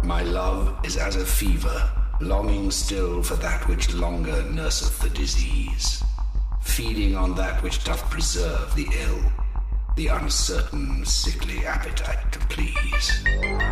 My love is as a fever, longing still for that which longer nurseth the disease, feeding on that which doth preserve the ill, the uncertain, sickly appetite to please.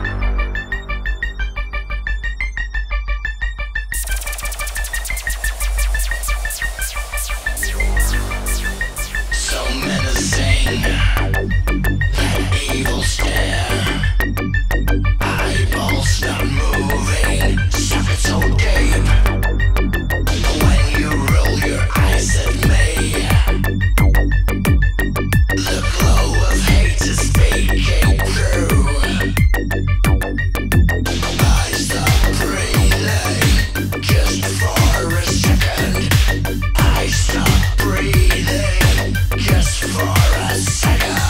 So menacing, that evil stare, eyeballs not moving, socket so deep. When you roll your eyes at me, the glow of hate is speaking through. I stop breathing just for a second. I stop breathing just for a second.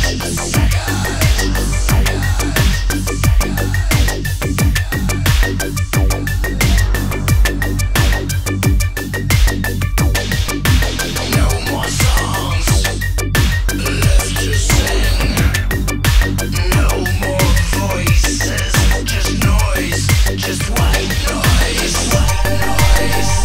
No more songs left to sing. No more voices, just noise, just white noise, white noise.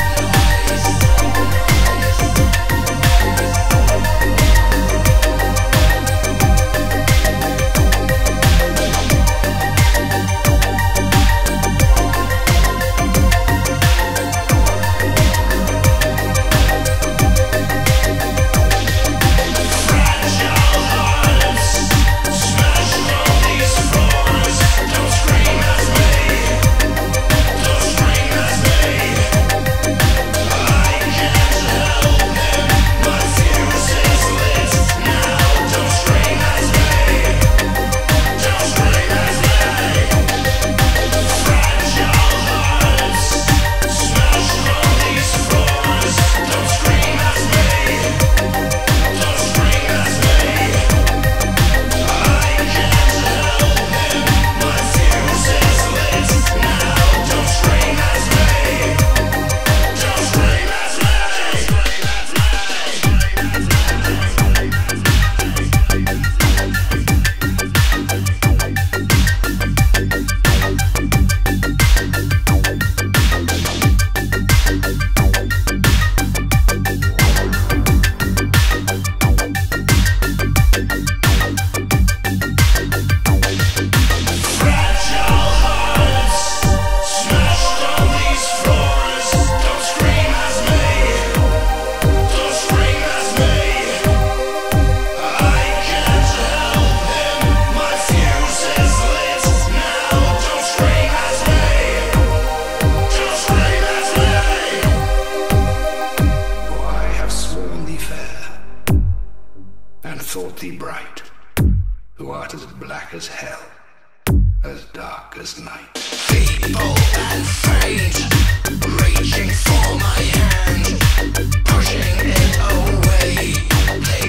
Thought thee bright, who art as black as hell, as dark as night. Feeble and faint, reaching for my hand, pushing it away. They